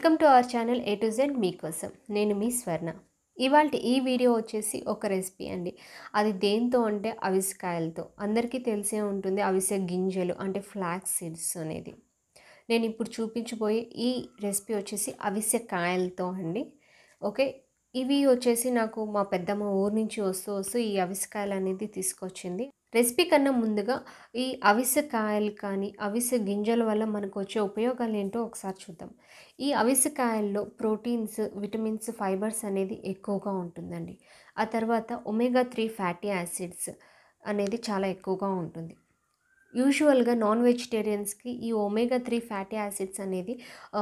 Welcome to our channel A to Z మీకోసం. నేను మీ స్వర్ణ. ఇవాల్టి ఈ వీడియో వచ్చేసి ఒక రెసిపీ అండి. అది దేంతో అంటే అవిసెకాయలతో. అందరికీ తెలిసే ఉంటుంది అవిసె గింజలు అంటే ఫ్లాక్స్ సీడ్స్ అనేది. నేను ఇప్పుడు చూపించబోయే ఈ రెసిపీ వచ్చేసి అవిసె కాయలతో అండి. ఓకే, ఇవి వచ్చేసి నాకు మా పెద్దమ్మ ఊరు నుంచి వస్తూ ఈ అవిసెకాయలు అనేది తీసుకొచ్చింది. రెసిపీ కన్నా ముందుగా ఈ అవిసె కాయలు కానీ అవిసె గింజల వల్ల మనకు వచ్చే ఉపయోగాలు ఏంటో ఒకసారి చూద్దాం. ఈ అవిసె కాయల్లో ప్రోటీన్స్, విటమిన్స్, ఫైబర్స్ అనేది ఎక్కువగా ఉంటుందండి. ఆ తర్వాత ఒమేగా 3 ఫ్యాటీ యాసిడ్స్ అనేది చాలా ఎక్కువగా ఉంటుంది. యూజువల్గా నాన్ వెజిటేరియన్స్కి ఈ ఒమేగా 3 ఫ్యాటీ యాసిడ్స్ అనేది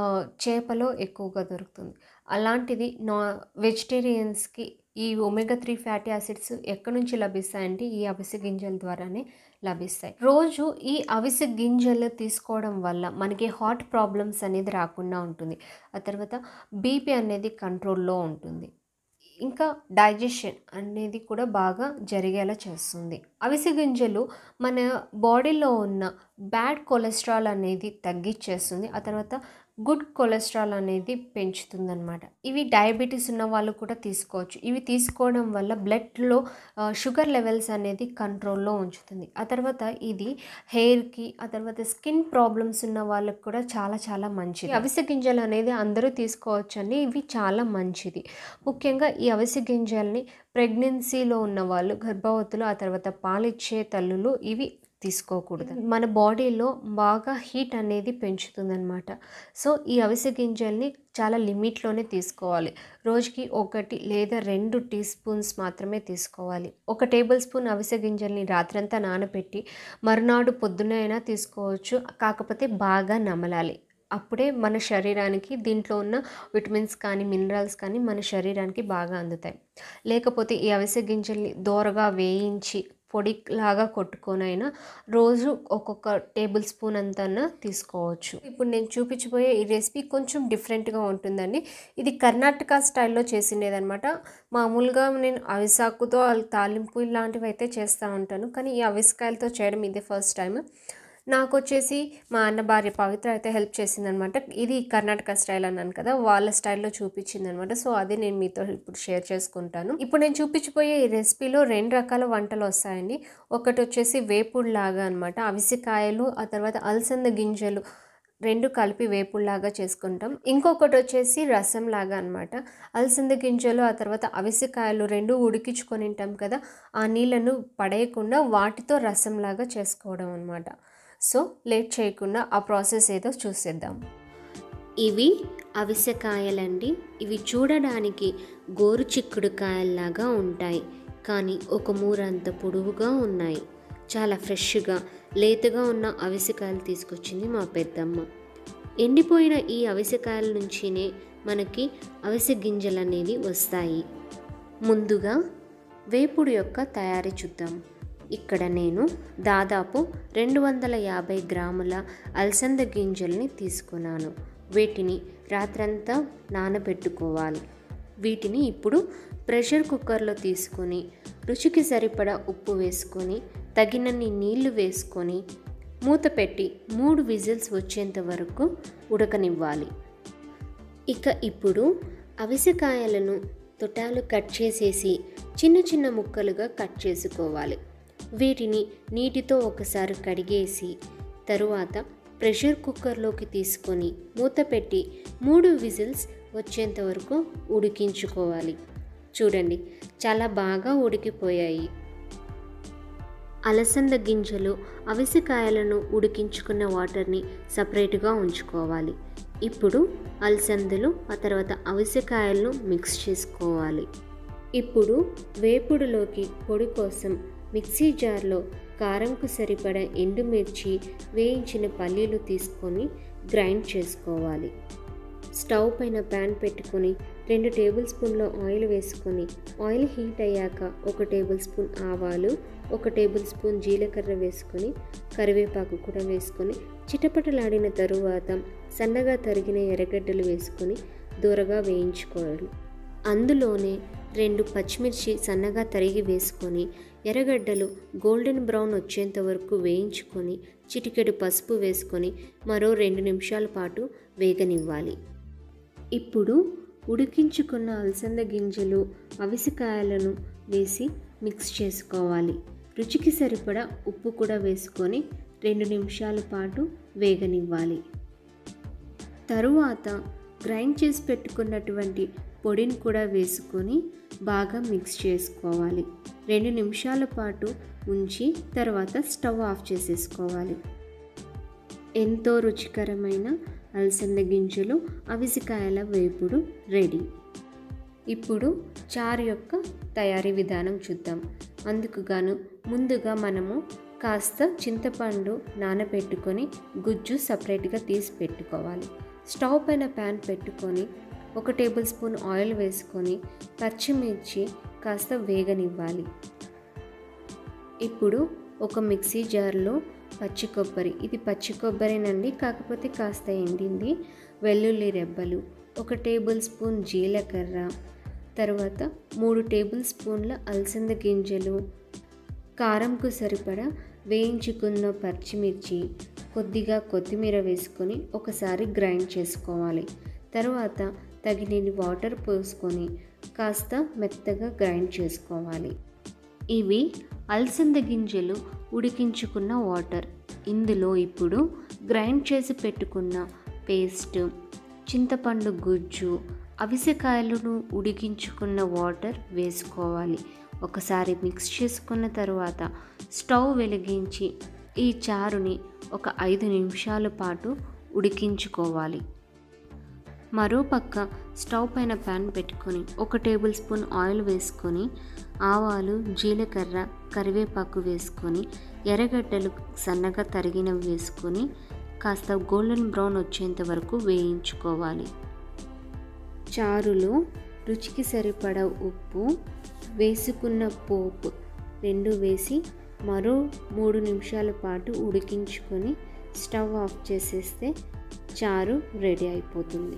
చేపలో ఎక్కువగా దొరుకుతుంది. అలాంటిది వెజిటేరియన్స్కి ఈ ఒమేగా 3 ఫ్యాటీ యాసిడ్స్ ఎక్కడి నుంచి లభిస్తాయంటే ఈ అవిసె గింజల ద్వారానే లభిస్తాయి. రోజు ఈ అవిసె గింజలు తీసుకోవడం వల్ల మనకి హార్ట్ ప్రాబ్లమ్స్ అనేది రాకుండా ఉంటుంది. ఆ తర్వాత బీపీ అనేది కంట్రోల్లో ఉంటుంది. ఇంకా డైజెషన్ అనేది కూడా బాగా జరిగేలా చేస్తుంది. అవిసె గింజలు మన బాడీలో ఉన్న బ్యాడ్ కొలెస్ట్రాల్ అనేది తగ్గించేస్తుంది. ఆ తర్వాత గుడ్ కొలెస్ట్రాల్ అనేది పెంచుతుందన్నమాట. ఇవి డయాబెటీస్ ఉన్న వాళ్ళు కూడా తీసుకోవచ్చు. ఇవి తీసుకోవడం వల్ల బ్లడ్లో షుగర్ లెవెల్స్ అనేది కంట్రోల్లో ఉంచుతుంది. ఆ తర్వాత ఇది హెయిర్కి, ఆ తర్వాత స్కిన్ ప్రాబ్లమ్స్ ఉన్న వాళ్ళకి కూడా చాలా చాలా మంచిది. అవిసె గింజలు అనేది అందరూ తీసుకోవచ్చండి. ఇవి చాలా మంచిది. ముఖ్యంగా ఈ అవిసె గింజల్ని ప్రెగ్నెన్సీలో ఉన్న వాళ్ళు, గర్భవతులు, ఆ తర్వాత పాలిచ్చే తల్లులు ఇవి తీసుకోకూడదు. మన బాడీలో బాగా హీట్ అనేది పెంచుతుందన్నమాట. సో ఈ అవిసె గింజల్ని చాలా లిమిట్లోనే తీసుకోవాలి. రోజుకి 1 లేదా 2 టీ స్పూన్స్ మాత్రమే తీసుకోవాలి. 1 టేబుల్ స్పూన్ అవిసె గింజల్ని రాత్రంతా నానబెట్టి మరునాడు పొద్దున అయినా తీసుకోవచ్చు. కాకపోతే బాగా నమలాలి. అప్పుడే మన శరీరానికి దీంట్లో ఉన్న విటమిన్స్ కానీ మినరల్స్ కానీ మన శరీరానికి బాగా అందుతాయి. లేకపోతే ఈ అవిసె గింజల్ని దోరగా వేయించి పొడిలాగా కొట్టుకొనైనా రోజు ఒక్కొక్క టేబుల్ స్పూన్ అంతన్నా తీసుకోవచ్చు. ఇప్పుడు నేను చూపించబోయే ఈ రెసిపీ కొంచెం డిఫరెంట్గా ఉంటుందండి. ఇది కర్ణాటక స్టైల్లో చేసిండేదనమాట. మామూలుగా నేను అవిసాకుతో తాలింపు ఇలాంటివి అయితే చేస్తూ ఉంటాను, కానీ ఈ అవిసెకాయలతో చేయడం ఇదే ఫస్ట్ టైం. నాకు వచ్చేసి మా అన్న భార్య పవిత్ర అయితే హెల్ప్ చేసిందనమాట. ఇది కర్ణాటక స్టైల్ అన్నాను కదా, వాళ్ళ స్టైల్లో చూపించిందనమాట. సో అది నేను మీతో ఇప్పుడు షేర్ చేసుకుంటాను. ఇప్పుడు నేను చూపించబోయే ఈ రెసిపీలో 2 రకాల వంటలు వస్తాయండి. ఒకటి వచ్చేసి వేపుడులాగా అనమాట. అవిసెకాయలు, ఆ తర్వాత అలసంద గింజలు 2 కలిపి వేపుడులాగా చేసుకుంటాం. ఇంకొకటి వచ్చేసి రసం లాగా అనమాట. అలసంద గింజలు, ఆ తర్వాత అవిసెకాయలు 2 ఉడికించుకొని ఉంటాం కదా, ఆ నీళ్ళను పడేయకుండా వాటితో రసంలాగా చేసుకోవడం అనమాట. సో లేట్ చేయకుండా ఆ ప్రాసెస్ ఏదో చూసేద్దాం. ఇవి అవిసెకాయలండి. ఇవి చూడడానికి గోరు చిక్కుడు కాయల్లాగా ఉంటాయి, కానీ ఒక మూరంత పొడవుగా ఉన్నాయి. చాలా ఫ్రెష్గా లేతగా ఉన్న అవిసెకాయలు తీసుకొచ్చింది మా పెద్దమ్మ. ఎండిపోయిన ఈ అవిసెకాయల నుంచినే మనకి అవిసె గింజలు అనేవి వస్తాయి. ముందుగా వేపుడు యొక్క తయారీ చూద్దాం. ఇక్కడ నేను దాదాపు 250 గ్రాముల అలసంద గింజల్ని తీసుకున్నాను. వీటిని రాత్రంతా నానబెట్టుకోవాలి. వీటిని ఇప్పుడు ప్రెషర్ కుక్కర్లో తీసుకొని రుచికి సరిపడా ఉప్పు వేసుకొని తగినన్ని నీళ్లు వేసుకొని మూత పెట్టి 3 విజిల్స్ వచ్చేంత వరకు ఉడకనివ్వాలి. ఇక ఇప్పుడు అవిసెకాయలను తొటాలు కట్ చేసేసి చిన్న చిన్న ముక్కలుగా కట్ చేసుకోవాలి. వీటిని నీటితో ఒకసారి కడిగేసి తరువాత ప్రెషర్ కుక్కర్లోకి తీసుకొని మూత పెట్టి 3 విజిల్స్ వచ్చేంత వరకు ఉడికించుకోవాలి. చూడండి, చాలా బాగా ఉడికిపోయాయి. అలసంద గింజలు, అవిసెకాయలను ఉడికించుకున్న వాటర్ని సపరేట్గా ఉంచుకోవాలి. ఇప్పుడు అలసందలు, ఆ తర్వాత అవిసెకాయలను మిక్స్ చేసుకోవాలి. ఇప్పుడు వేపుడులోకి పొడి కోసం మిక్సీ జార్లో కారంకు సరిపడా ఎండుమిర్చి, వేయించిన పల్లీలు తీసుకొని గ్రైండ్ చేసుకోవాలి. స్టవ్ పైన ప్యాన్ పెట్టుకొని 2 టేబుల్ స్పూన్ల ఆయిల్ వేసుకొని ఆయిల్ హీట్ అయ్యాక 1 టేబుల్ స్పూన్ ఆవాలు, 1 టేబుల్ స్పూన్ జీలకర్ర వేసుకొని కరివేపాకు కూడా వేసుకొని చిటపటలాడిన తరువాత సన్నగా తరిగిన ఎర్రగడ్డలు వేసుకొని దూరగా వేయించుకోవాలి. అందులోనే 2 పచ్చిమిర్చి సన్నగా తరిగి వేసుకొని ఎర్రగడ్డలు గోల్డెన్ బ్రౌన్ వచ్చేంత వరకు వేయించుకొని చిటికెడు పసుపు వేసుకొని మరో 2 నిమిషాల పాటు వేగనివ్వాలి. ఇప్పుడు ఉడికించుకున్న అలసంద గింజలు అవిసెకాయలను వేసి మిక్స్ చేసుకోవాలి. రుచికి సరిపడా ఉప్పు కూడా వేసుకొని 2 నిమిషాల పాటు వేగనివ్వాలి. తరువాత గ్రైండ్ చేసి పెట్టుకున్నటువంటి పొడిని కూడా వేసుకొని బాగా మిక్స్ చేసుకోవాలి. 2 నిమిషాల పాటు ఉంచి తర్వాత స్టవ్ ఆఫ్ చేసేసుకోవాలి. ఎంతో రుచికరమైన అలసంద గింజలు అవిసెకాయల వేపుడు రెడీ. ఇప్పుడు చారు యొక్క తయారీ విధానం చూద్దాం. అందుకు గాను ముందుగా మనము కాస్త చింతపండు నానబెట్టుకొని గుజ్జు సపరేట్గా తీసి పెట్టుకోవాలి. స్టవ్ పైన ప్యాన్ పెట్టుకొని 1 టేబుల్ స్పూన్ ఆయిల్ వేసుకొని పచ్చిమిర్చి కాస్త వేగనివ్వాలి. ఇప్పుడు ఒక మిక్సీ జార్లో పచ్చి కొబ్బరి, ఇది పచ్చి కొబ్బరినండి, కాకపోతే కాస్త ఎండింది, వెల్లుల్లి రెబ్బలు, 1 టేబుల్ స్పూన్ జీలకర్ర, తర్వాత 3 టేబుల్ స్పూన్ల అలసంద గింజలు, కారంకు సరిపడా వేయించుకున్న పచ్చిమిర్చి, కొద్దిగా కొత్తిమీర వేసుకొని ఒకసారి గ్రైండ్ చేసుకోవాలి. తర్వాత తగినన్ని వాటర్ పోసుకొని కాస్త మెత్తగా గ్రైండ్ చేసుకోవాలి. ఇవి అలసంద గింజలు ఉడికించుకున్న వాటర్. ఇందులో ఇప్పుడు గ్రైండ్ చేసి పెట్టుకున్న పేస్ట్, చింతపండు గుజ్జు, అవిసెకాయలను ఉడికించుకున్న వాటర్ వేసుకోవాలి. ఒకసారి మిక్స్ చేసుకున్న తర్వాత స్టవ్ వెలిగించి ఈ చారుని ఒక 5 నిమిషాల పాటు ఉడికించుకోవాలి. మరోపక్క స్టవ్ పైన ప్యాన్ పెట్టుకొని 1 టేబుల్ స్పూన్ ఆయిల్ వేసుకొని ఆవాలు, జీలకర్ర, కరివేపాకు వేసుకొని ఎర్రగడ్డలు సన్నగా తరిగినవి వేసుకొని కాస్త గోల్డెన్ బ్రౌన్ వచ్చేంత వరకు వేయించుకోవాలి. చారులో రుచికి సరిపడా ఉప్పు, వేసుకున్న పోపు 2 వేసి మరో 3 నిమిషాల పాటు ఉడికించుకొని స్టవ్ ఆఫ్ చేసేస్తే చారు రెడీ అయిపోతుంది.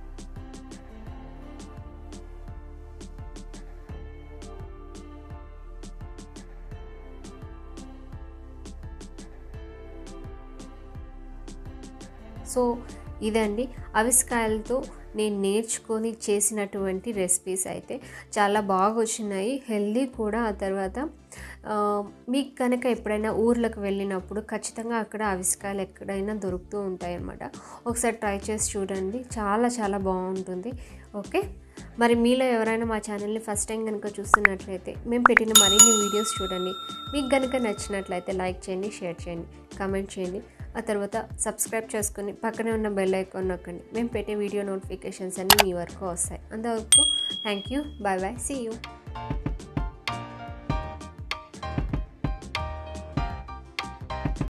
సో ఇదండి అవిసెకాయలతో నేను నేర్చుకొని చేసినటువంటి రెసిపీస్. అయితే చాలా బాగా వచ్చినాయి, హెల్దీ కూడా. ఆ తర్వాత మీకు కనుక ఎప్పుడైనా ఊర్లకు వెళ్ళినప్పుడు ఖచ్చితంగా అక్కడ అవిసెకాయలు ఎక్కడైనా దొరుకుతూ ఉంటాయి అన్నమాట. ఒకసారి ట్రై చేసి చూడండి, చాలా చాలా బాగుంటుంది. ఓకే, మరి మీలో ఎవరైనా మా ఛానల్ని ఫస్ట్ టైం కనుక చూస్తున్నట్లయితే మేము పెట్టిన మరిన్ని వీడియోస్ చూడండి. మీకు కనుక నచ్చినట్లయితే లైక్ చేయండి, షేర్ చేయండి, కామెంట్ చేయండి. ఆ తర్వాత సబ్స్క్రైబ్ చేసుకొని పక్కనే ఉన్న బెల్ ఐకాన్ నొక్కండి. మేము పెట్టే వీడియో నోటిఫికేషన్స్ అన్నీ మీ వరకు వస్తాయి. అంతవరకు thank you, bye bye, see you.